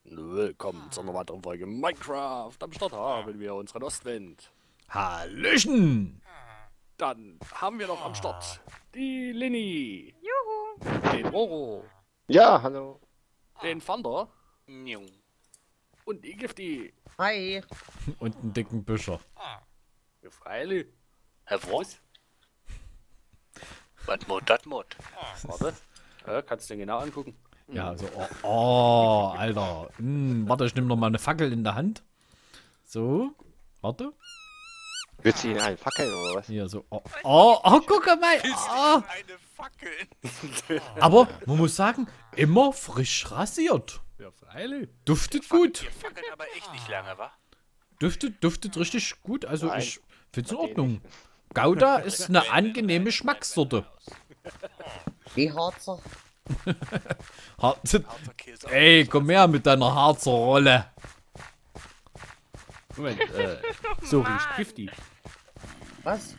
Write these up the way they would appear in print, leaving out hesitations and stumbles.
Willkommen zu einer weiteren Folge Minecraft. Am Start haben wir unseren Ostwind. Hallöchen! Dann haben wir noch am Start die Lini, Juhu! den Roro, Ja, hallo. den Thunder Njung. und die Gifty. Hi. Und einen dicken Büscher. Ja, freilich. Herr was? Was Mod, das Mod. Warte, kannst du den genau angucken? Ja, so, oh, Alter. Warte, ich nehme noch mal eine Fackel in der Hand. So, warte. Willst du ihn einen fackeln oder was? Hier, so, guck mal. Oh. Eine Fackel. Aber man muss sagen, immer frisch rasiert. Ja, freilich. Duftet gut. Ihr fackelt aber echt nicht lange, wa? Duftet richtig gut. Also Nein. ich finde es in Ordnung. Gouda ist eine angenehme Schmackssorte. Die Harzer. Harzer Käse. Ey, komm her mit deiner Harzer Rolle. Moment, so riecht Gifty. Was?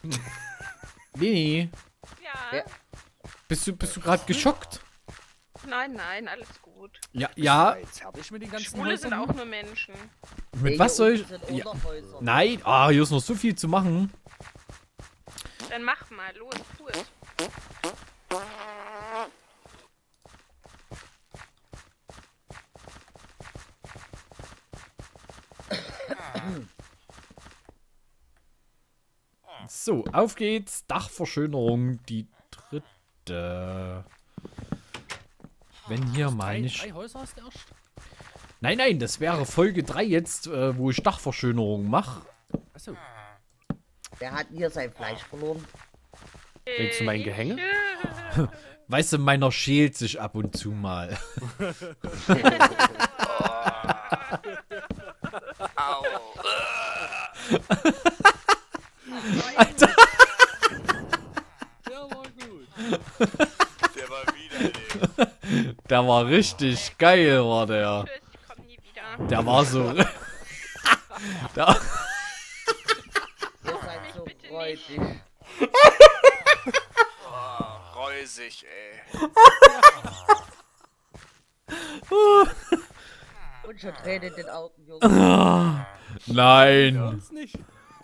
Lini, Ja. Ja. bist du gerade geschockt? Nein, nein, alles gut. Ja, Jetzt fertig mit den ganzen Schwule sind Häusern? auch nur Menschen. mit was soll ich... Sind Ja, Unterhäuser. nein, hier ist noch so viel zu machen. Dann mach mal, los, tu es. So, auf geht's. Dachverschönerung, die dritte. Wenn hier mal nicht... Drei Häuser hast du erst? Nein, das wäre Folge 3 jetzt, wo ich Dachverschönerung mache. Achso. Wer hat hier sein Fleisch verloren? Willst du mein Gehänge? Weißt du, meiner schält sich ab und zu mal. Au. Alter, Der war gut. Der war wieder. der war richtig geil, war der. Tschüss, ich komm nie wieder. Der war so... der, Ihr seid so bitte freudig. Reusig, ey. Und schon Tränen in den Augen, Junge. nein. Uns nicht.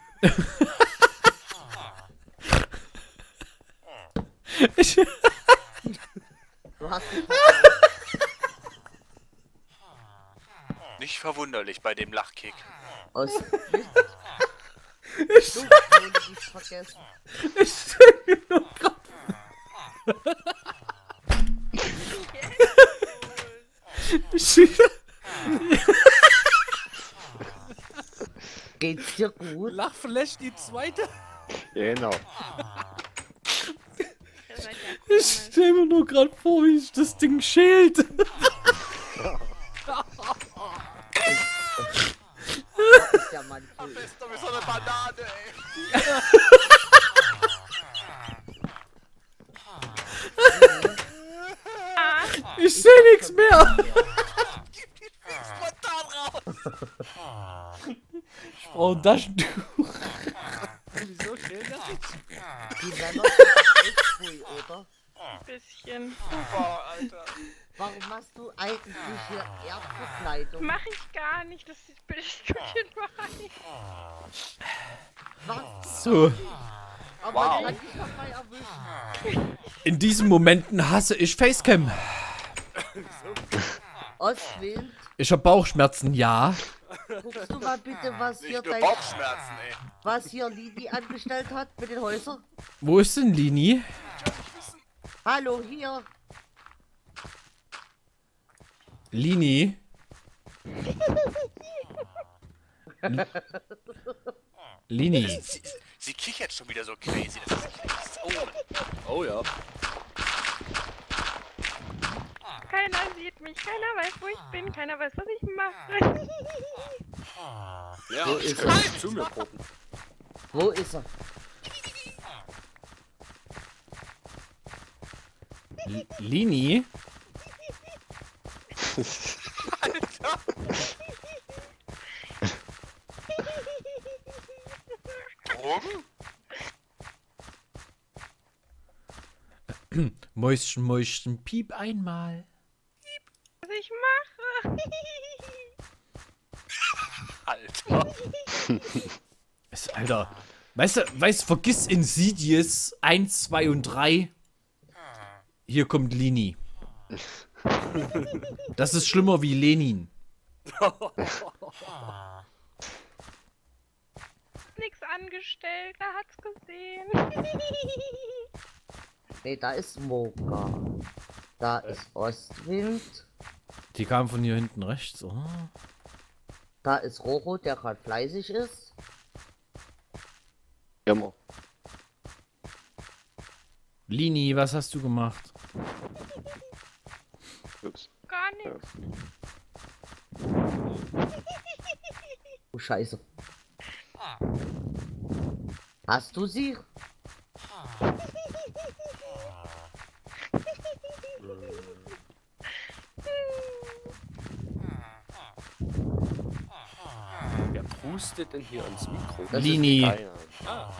Ich, Du hast dich Nicht verwunderlich bei dem Lachkick. aus Dufttöne nicht vergessen. ich stell mir nur grad... Geht's dir gut? Lachflash die zweite. Genau. Ihr seid ja Ich komisch. stell mir nur gerade vor, wie sich das Ding schält. Ist ja manchmal. Bist du wie so eine Banane, ey. Ich seh nichts mehr. Spontan raus. Ich brauch ein Taschentuch. Wieso schält das jetzt? Die Männer sind echt cool, oder? Ein bisschen. Boah, Alter. Warum machst du eigentlich hier Erdbekleidung? Mach ich gar nicht, das bilde ich gut hin bei. Was? So, Aber Wow. ich kann dich dabei erwischen. in diesen Momenten hasse ich Facecam. Ostwind, Ich hab Bauchschmerzen, ja. guckst du mal bitte, was hier Nicht nur dein, Bauchschmerzen, ey. was hier Lidi angestellt hat mit den Häusern? Wo ist denn Lini? Hallo, hier. Lini? Lini. Sie kichert schon wieder so crazy. Das ist echt Oh ja. Keiner sieht mich, keiner weiß, wo ich bin, keiner weiß, was ich mache. Ja, Wo ich ist kann er? zu mir gucken. Wo ist er? Lini? Drogen? Mäuschen, Mäuschen, piep einmal. Was ich mache? Alter. Alter. Weißt du, vergiss Insidious 1, 2 und 3. Hier kommt Lini. Das ist schlimmer wie Lenin. Nix angestellt, er hat's gesehen. Nee, da ist Moka. Da ist Ostwind. Die kam von hier hinten rechts. Oh. Da ist Roro, der gerade fleißig ist. Jammer. Lini, was hast du gemacht? Ups. Gar nichts. Oh Scheiße. Hast du sie? Wer pustet denn hier ins Mikro? Das Lini. ist Keiner.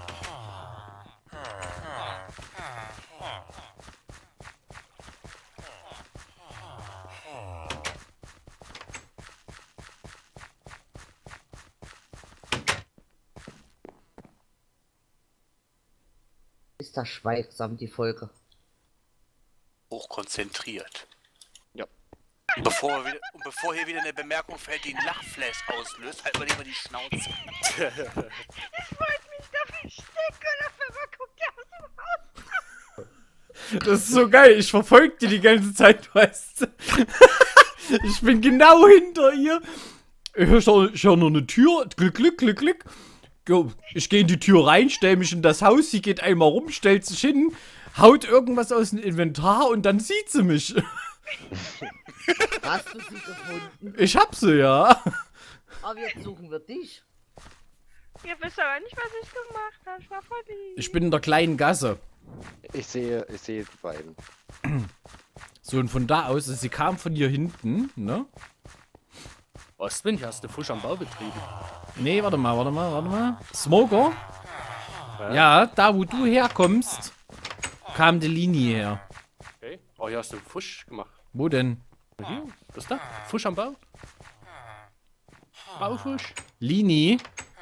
Ist das schweigsam, die Folge. Hochkonzentriert. Ja. Und bevor hier wieder eine Bemerkung fällt, die einen Lachflash auslöst, halt mal lieber die Schnauze. Ich wollte mich da verstecken und auf einmal guckt er aus dem Haus. Das ist so geil. Ich verfolge die ganze Zeit, weißt du. Ich bin genau hinter ihr. Ich höre nur eine Tür. Glück, Glück, Glück, Glück. Ich gehe in die Tür rein, stelle mich in das Haus. Sie geht einmal rum, stellt sich hin, haut irgendwas aus dem Inventar und dann sieht sie mich. Hast du sie gefunden? Ich hab sie, ja. Aber jetzt suchen wir dich. Ihr wisst aber nicht, was ich gemacht habe. Ich war verliebt. Ich bin in der kleinen Gasse. Ich sehe die beiden. So, und von da aus, also sie kam von hier hinten, ne? Ostwind, hast du Fusch am Bau betrieben? Nee, warte mal. Smoker? Ja, da wo du herkommst, kam die Linie her. Okay. Oh, hier hast du Fusch gemacht. Wo denn? Hier, das da? Fusch am Bau? Baufusch? Lini?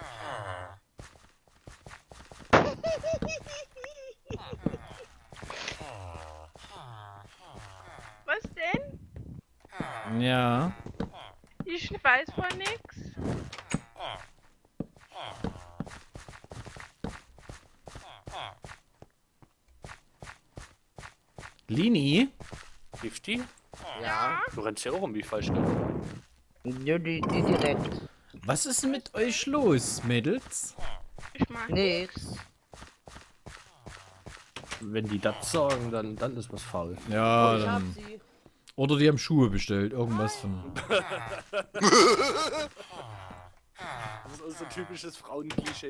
Was denn? Ja. Ich weiß von nix. Lini? Gifty? Ja. Du rennst ja auch um wie falsch. Nö, die direkt. Was ist mit euch los, Mädels? Ich mag Nix. Wenn die das sagen, dann ist was faul. Ja, Ich hab dann. sie. Oder die haben Schuhe bestellt, irgendwas von. Das ist auch so ein typisches Frauenklischee.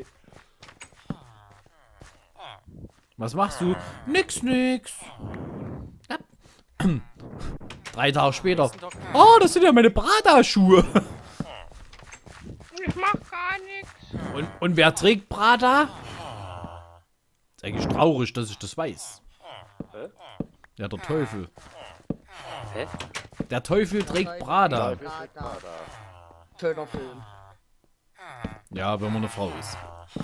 Was machst du? Nix. Ja. 3 Tage später. Oh, das sind ja meine Prada-Schuhe. Ich mach gar nichts. Und wer trägt Prada? Ist eigentlich traurig, dass ich das weiß. Hä? Ja, der Teufel. Hä? Der Teufel trägt Prada. Da. Schöner Film. Ja, wenn man eine Frau ist.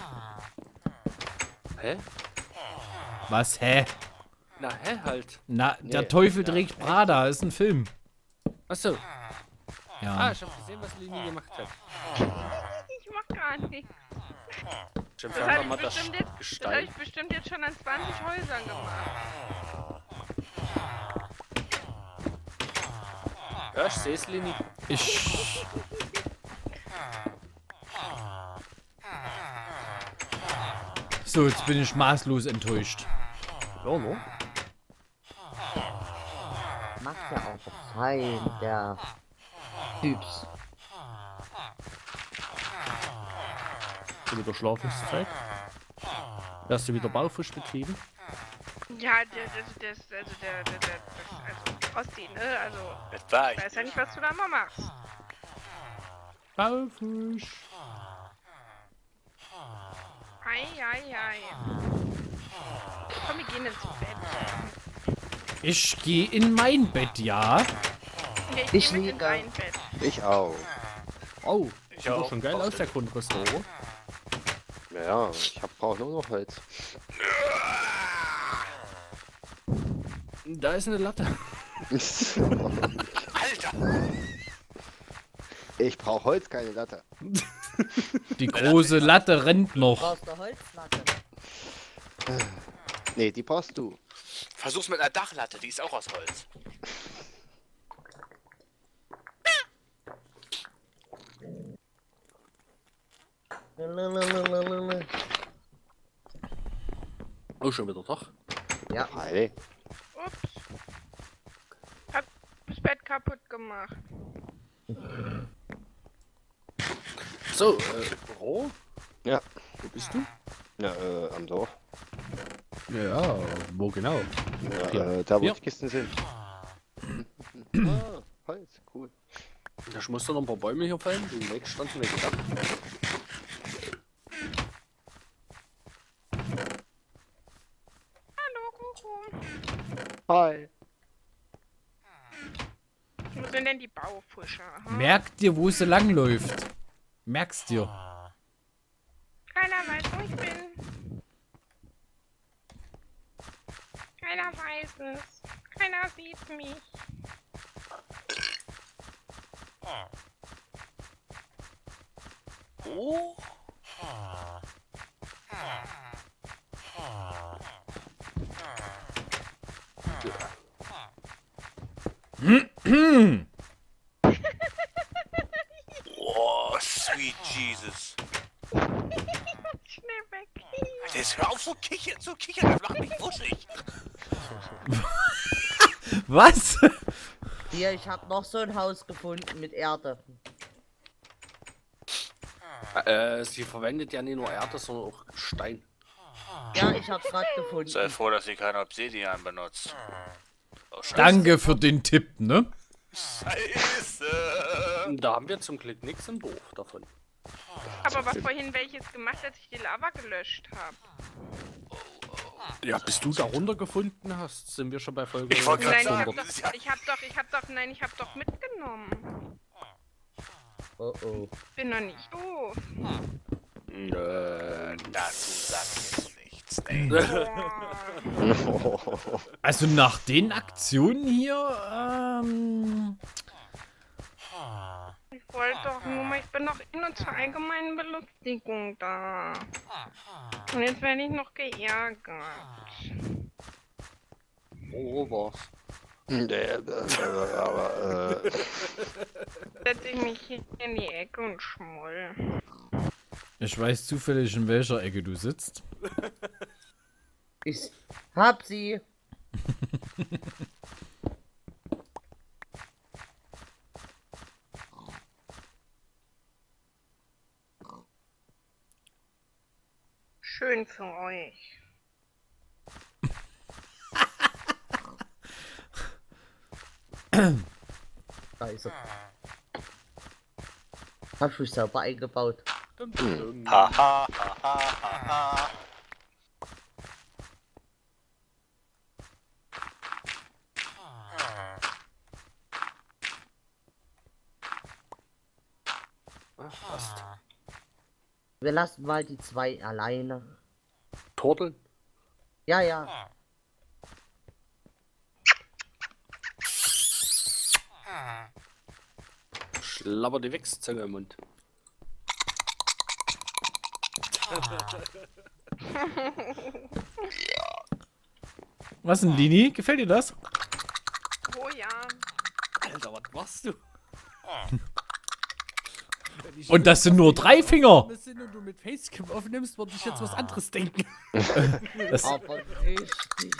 Hä? Was, hä? Na, hä, halt. Na, der Teufel trägt Prada, ist ein Film. Achso. Ja. Ah, ich hab gesehen, was Lini gemacht hat. Ich mach gar nichts. Stimmt, Das wir habe haben ich, mal das bestimmt jetzt- das hab Gestein. ich bestimmt jetzt schon an 20 Häusern gemacht. Ja, ich seh's, Lini. Ich. So, jetzt bin ich maßlos enttäuscht. Ja, no? Macht ja auch fein, der Typs. Schon wieder Schlafenszeit. Hast du wieder Baufusch betrieben? Ja, also Osti, ne? Also, Das war ich ich. weiß ja nicht, was du da mal machst. Baufusch. Ei. Komm, wir gehen ins Bett. Ich gehe in mein Bett, ja. Nee, Ich geh mit in liege. dein Bett. Ich auch. Oh, Ich sieht doch auch. schon geil aus, der Grundriss, oder? Ja, ich brauche nur noch Holz. Da ist eine Latte. Alter! Ich brauche Holz, keine Latte. Die große Latte rennt noch. Brauchst du Holzlatte? Nee, die brauchst du. Versuch's mit einer Dachlatte, die ist auch aus Holz. Oh, schon wieder Tag. Ja, Hey. Ups. Hab das Bett kaputt gemacht. So, Büro? Ja. Wo bist du? Ja, am Dorf. Ja, wo genau? Ja, da wo Ja. die Kisten sind. Holz, cool. Ich musste noch ein paar Bäume hier fallen, die im Weg standen wegen Dach. Hallo, Kuchen. Hi. Wo sind denn die Baufischer? Hm? Merk dir, wo sie langläuft. Merkst dir. Keiner weiß, wo ich bin. Keiner weiß es. Keiner sieht mich. Oh! Oh, sweet Jesus. Schnell weg. Jetzt hör auf so kichern, das macht mich wuschig. Was? hier, ich habe noch so ein Haus gefunden mit Erde. Sie verwendet ja nicht nur Erde, sondern auch Stein. Ja, ich hab's gerade gefunden. Sei froh, dass sie kein Obsidian benutzt. Oh, Scheiße. Danke für den Tipp, ne? Scheiße. Da haben wir zum Glück nichts im Buch davon. Aber was vorhin welches gemacht, als ich die Lava gelöscht habe. Ja, bis du da runtergefunden hast, sind wir schon bei Folge Ich wollte gerade Nein, sagen, ich hab doch mitgenommen. Oh oh. Bin noch nicht doof. dazu sag ich jetzt nichts. Nee. Boah. Also nach den Aktionen hier, Ich wollte doch nur mal, ich bin doch nur zur allgemeinen Belustigung da. Und jetzt werde ich noch geärgert. Oh, was? Aber, Setze ich mich hier in die Ecke und schmoll. ich weiß zufällig, in welcher Ecke du sitzt. Ich hab sie. Schön für euch. Da ist er. Hab ich selber eingebaut. Ha, ha, ha, ha, ha. Fast. Wir lassen mal die zwei alleine. Turteln? Ja, ja. Schlabber die Wichszunge im Mund. Was denn, Lini? Gefällt dir das? Oh ja. Alter, was machst du? Und das sind nur 3 Finger. Und du mit Facecam aufnimmst, würde ich jetzt was anderes denken. Das, Aber richtig.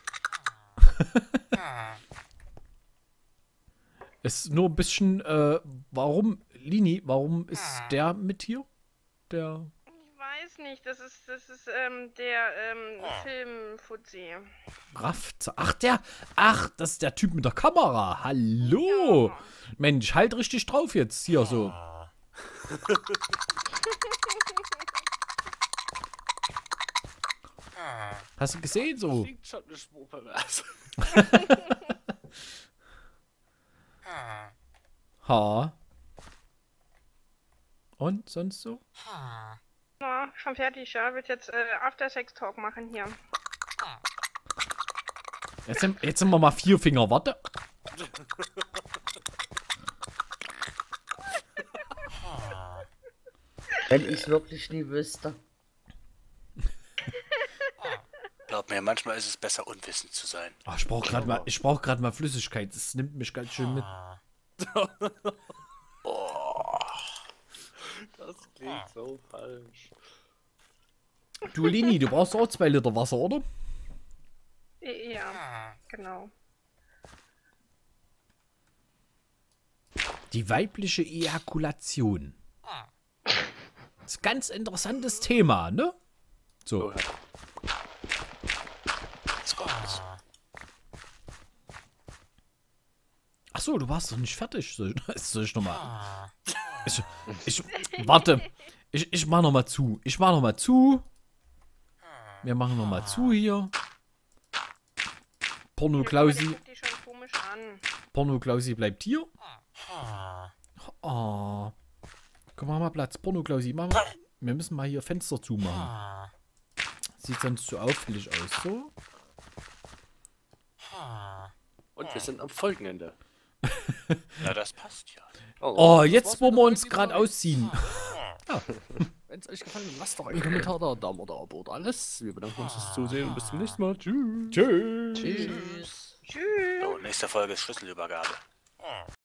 ist nur ein bisschen, warum, Lini, warum ist der mit hier? Der. Ich weiß nicht, das ist der Filmfuzzi. Raft. Ach, das ist der Typ mit der Kamera. Hallo. Ja. Mensch, halt richtig drauf jetzt. Hier so. Hast du gesehen so? Klingt schon eine Spur pervers. Ha. Und sonst so? Ja, schon fertig, ja. Wird jetzt After-Sex-Talk machen hier. Jetzt sind wir mal 4 Finger, warte. Wenn ich wirklich nie wüsste. Glaub mir, manchmal ist es besser, unwissend zu sein. Oh, ich brauch grad mal Flüssigkeit. Das nimmt mich ganz schön mit. Das klingt so falsch. Du, Lini, du brauchst auch 2 Liter Wasser, oder? Ja, genau. Die weibliche Ejakulation. Das ist ein ganz interessantes Thema, ne? So. Jetzt kommt's. Ach so, du warst doch nicht fertig. Soll ich nochmal... Warte. Ich mach nochmal zu. Wir machen nochmal zu hier. Porno-Klausi. Guckt die schon komisch an. Porno-Klausi bleibt hier. Oh. Komm, mach mal Platz. Porno-Klausi, mach mal. Wir müssen mal hier Fenster zumachen. Sieht sonst so auffällig aus, so. Und wir sind am Folgenende. Na, das passt ja. Oh, jetzt wollen wir uns gerade ausziehen. Wenn es euch gefallen hat, lasst doch einen Kommentar da, Daumen oder Abo oder alles. Wir bedanken uns fürs Zusehen und bis zum nächsten Mal. Tschüss. Tschüss. Tschüss. Tschüss. So, nächste Folge ist Schlüsselübergabe.